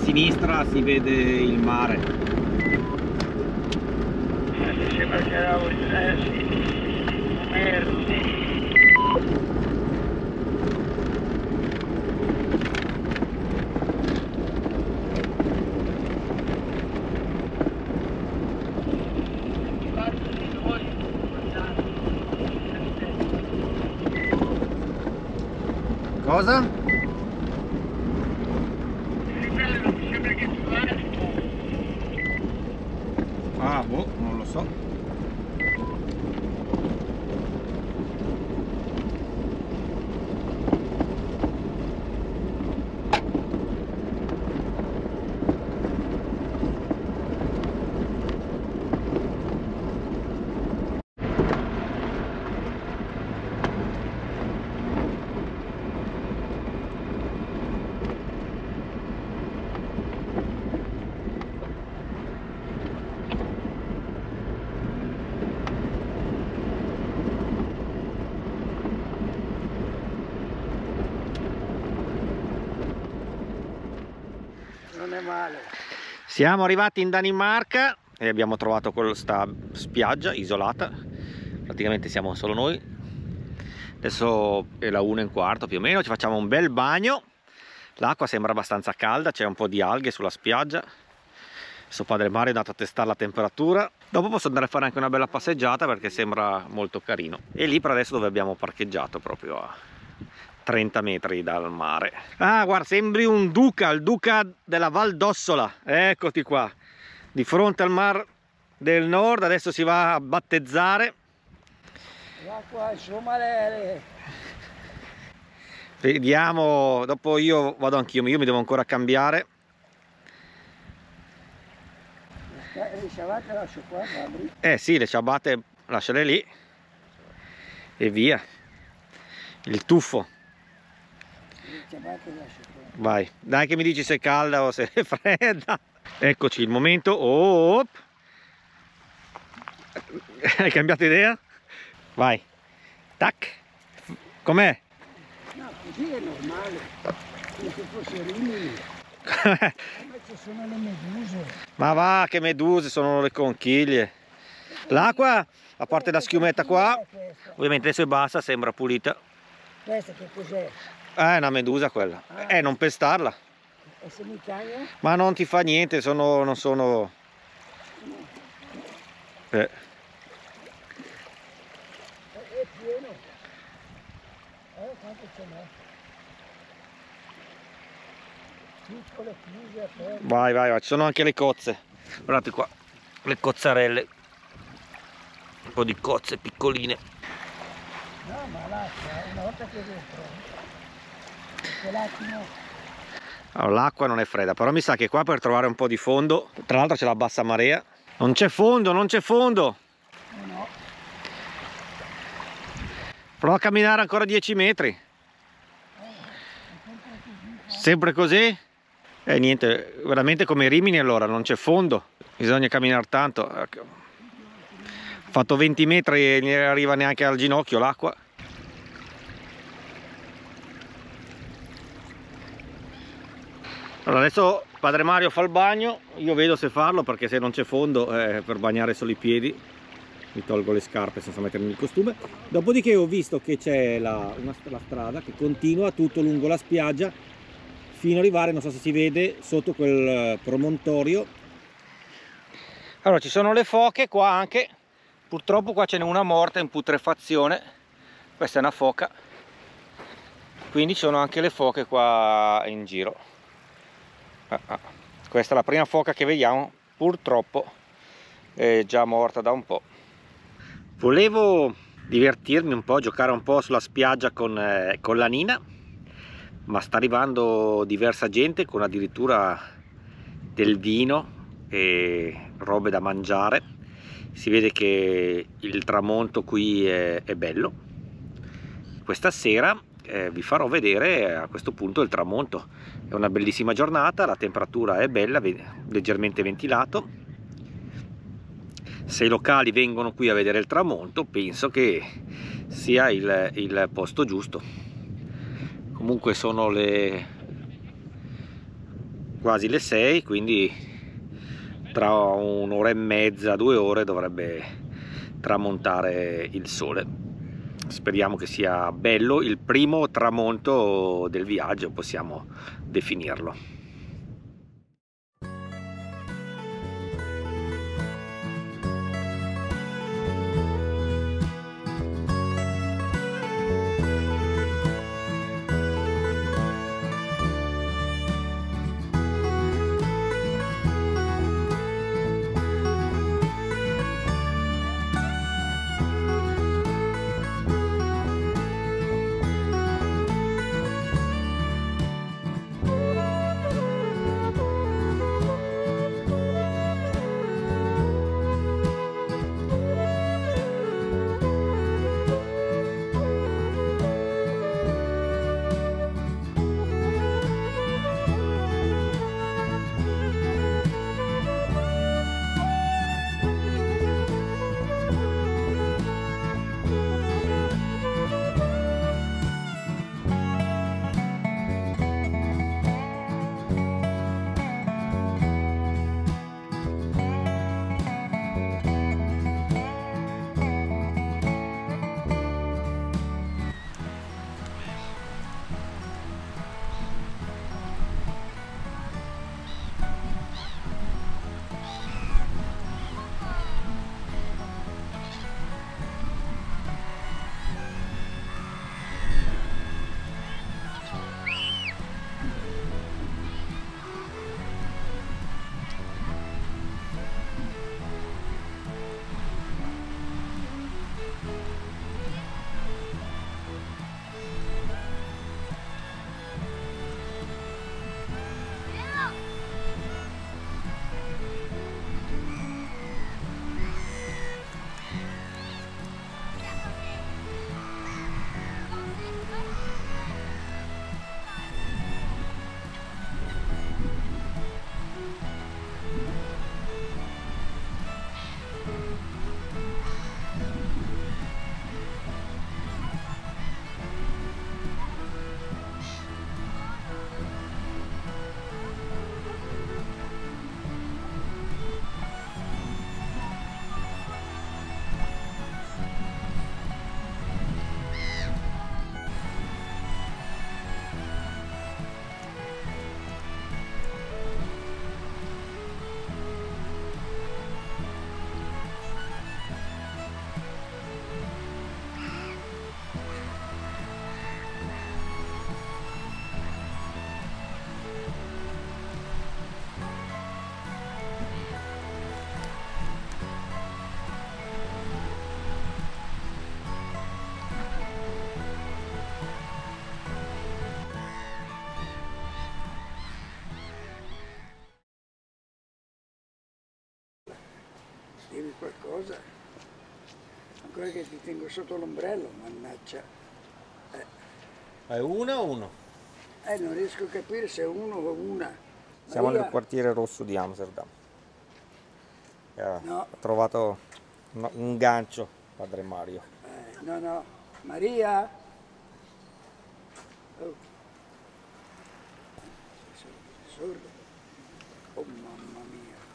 sinistra si vede il mare. Sembra che era merda. Cosa? Ah, boh, non lo so. Non è male. Siamo arrivati in Danimarca e abbiamo trovato questa spiaggia isolata. Praticamente siamo solo noi. Adesso è la 1:15 più o meno, ci facciamo un bel bagno. L'acqua sembra abbastanza calda, c'è un po' di alghe sulla spiaggia. Adesso padre Mario è andato a testare la temperatura. Dopo posso andare a fare anche una bella passeggiata perché sembra molto carino. E lì per adesso dove abbiamo parcheggiato, proprio a 30 metri dal mare. Ah, guarda, sembri un duca, il duca della Val d'Ossola. Eccoti qua, di fronte al Mar del Nord. Adesso si va a battezzare. L'acqua insomma le... Vediamo, dopo io vado anch'io, io mi devo ancora cambiare. Le ciabatte lascio qua, Fabri. Sì, le ciabatte lasciale lì e via. Il tuffo. Le ciabatte lascio qua. Vai, dai che mi dici se è calda o se è fredda. Eccoci il momento. Oh, hai cambiato idea? Vai. Tac. Com'è? No, così è normale. Come se fosse Rimini. Ma ci sono le meduse. Ma va, che meduse, sono le conchiglie. L'acqua, a parte la schiumetta qua, ovviamente adesso è bassa, sembra pulita. Questa che cos'è? È una medusa quella. Non pestarla. E se mi cagna? Ma non ti fa niente, non sono... È pieno. Quanto ce n'è? Piccole chiuse aperte. Vai, vai, vai, ci sono anche le cozze. Guardate qua, le cozzarelle. Un po' di cozze piccoline. No, ma l'acqua, una volta che dentro, quell'attimo. Allora, l'acqua non è fredda, però mi sa che qua per trovare un po' di fondo, tra l'altro c'è la bassa marea. Non c'è fondo, non c'è fondo. No. Prova a camminare ancora 10 metri. Sempre così? Niente, veramente come Rimini allora, non c'è fondo. Bisogna camminare tanto. Ho fatto 20 metri e non arriva neanche al ginocchio l'acqua. Allora adesso padre Mario fa il bagno, io vedo se farlo perché se non c'è fondo per bagnare solo i piedi mi tolgo le scarpe senza mettermi il costume. Dopodiché ho visto che c'è la strada che continua tutto lungo la spiaggia fino ad arrivare, non so se si vede, sotto quel promontorio. Allora ci sono le foche qua anche, purtroppo qua ce n'è una morta in putrefazione, questa è una foca, quindi ci sono anche le foche qua in giro. Questa è la prima foca che vediamo, purtroppo è già morta da un po'. Volevo divertirmi un po', giocare un po' sulla spiaggia con la Nina, ma sta arrivando diversa gente con addirittura del vino e robe da mangiare. Si vede che il tramonto qui è bello. Questa sera vi farò vedere a questo punto il tramonto. È una bellissima giornata, la temperatura è bella, leggermente ventilato. Se i locali vengono qui a vedere il tramonto, penso che sia il posto giusto. Comunque sono le quasi le 6, quindi tra un'ora e mezza, 2 ore dovrebbe tramontare il sole. Speriamo che sia bello, il primo tramonto del viaggio, possiamo definirlo. Dimmi qualcosa. Ancora che ti tengo sotto l'ombrello, mannaggia. È uno o uno? Non riesco a capire se è uno o una. Siamo Maria? nel quartiere rosso di Amsterdam. No. Ha trovato un gancio, padre Mario. No, no. Maria? Oh. Sei sordo? Oh mamma mia.